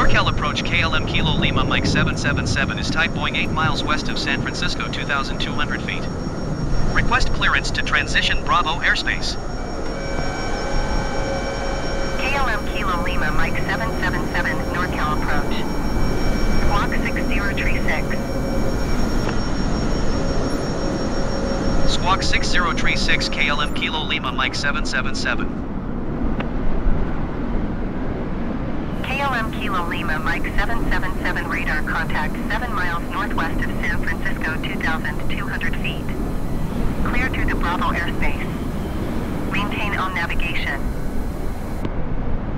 NorCal approach KLM Kilo Lima Mike 777 is type Boeing 8 miles west of San Francisco 2,200 feet. Request clearance to transition Bravo airspace. KLM Kilo Lima Mike 777 NorCal approach. Squawk 6036. Squawk 6036 KLM Kilo Lima Mike 777. KLM Kilo Lima Mike 777 radar contact 7 miles northwest of San Francisco 2,200 feet. Clear to the Bravo airspace. Maintain on navigation.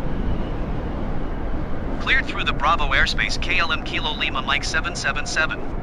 Cleared through the Bravo airspace KLM Kilo Lima Mike 777.